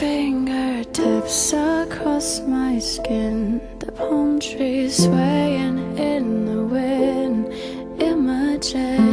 fingertips across my skin, the palm trees swaying in the wind. Images